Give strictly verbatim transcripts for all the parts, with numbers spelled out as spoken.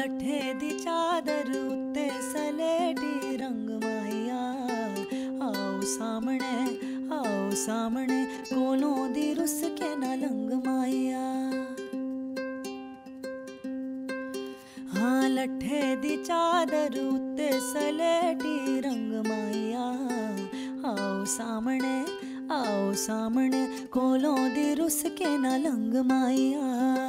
लट्ठे दी चादर उत्ते सलेटी रंग माहिया। आओ सामने आओ सामने कोलों दी रुस के ना लंग माहिया। हाँ लट्ठे दी चादर उत्ते सलेटी रंग माहिया। आओ सामने आओ सामने कोलों दी रुस के ना लंग माहिया।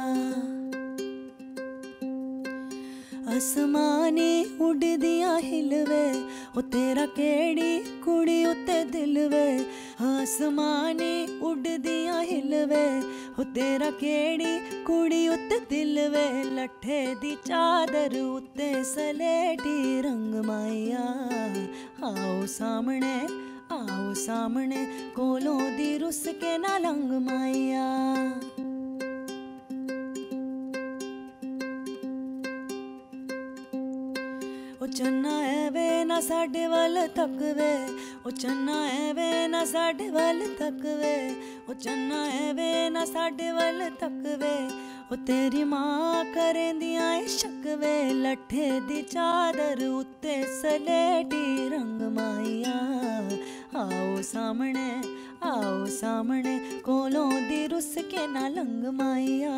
आसमानी उड़दियां हिलवे ओ तेरा केड़ी कुड़ी उत्ते दिल वे। आसमानी उड़दियां हिलवे ओ तेरा केड़ी कुड़ी उत्ते दिल वे। लट्ठे दी चादर उत्ते सलेटी रंग माहिया। आओ सामने आओ सामने कोलों दी रुस के ना लंग माहिया। ओ चन्ना ऐवे ना साडे वाल तकवे ओ चन्ना ऐवे ना साडे वाल तकवे ओ चन्ना ऐवे ना साडे वाल तकवे ओ तेरी मां करेंदियां शकवे। लट्ठे दी चादर उत्ते सलेटी रंग माहिया। आओ सामने आओ सामने कोलों दी रुस के ना लंग माहिया।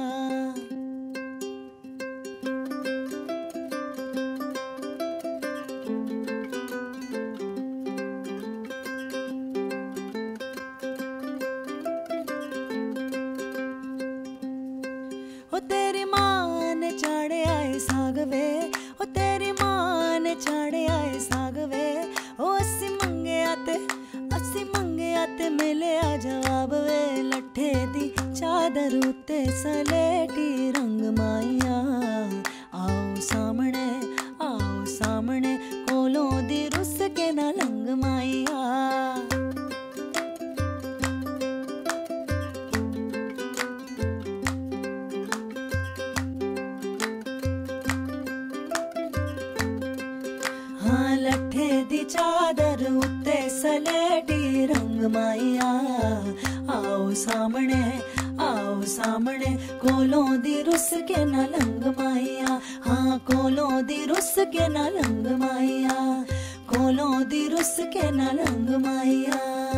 ओ तेरी मां ने चाड़े आए साग वे ओ तेरी मां ने चाड़े आए साग वे। ओ अस्सी मंगे आते अस्सी मंगे आते मिले आ जवाब वे। लट्ठे दी चादर उत्ते सलेटी रंग माहिया। आओ सामने आओ सामने कोलों दी रुस के ना लंग माहिया। हाँ लट्ठे दी चादर उत्ते सलेटी रंग माहिया। आओ सामने आओ सामने कोलों दी रुस के ना लंग माहिया। हाँ कोलों दी रुस के ना लंग माहिया। कोलों दी रुस के ना लंग माहिया।